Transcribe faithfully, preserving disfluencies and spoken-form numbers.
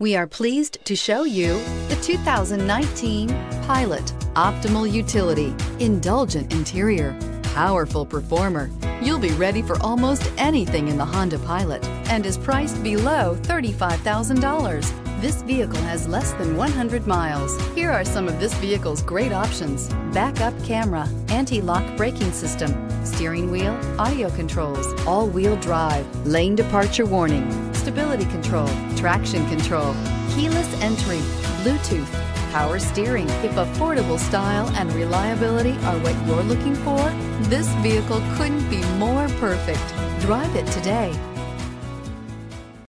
We are pleased to show you the two thousand nineteen Pilot. Optimal utility, indulgent interior, powerful performer. You'll be ready for almost anything in the Honda Pilot and is priced below thirty-five thousand dollars. This vehicle has less than one hundred miles. Here are some of this vehicle's great options: backup camera, anti-lock braking system, steering wheel audio controls, all-wheel drive, lane departure warning, stability control, traction control, keyless entry, Bluetooth, power steering. If affordable style and reliability are what you're looking for, this vehicle couldn't be more perfect. Drive it today.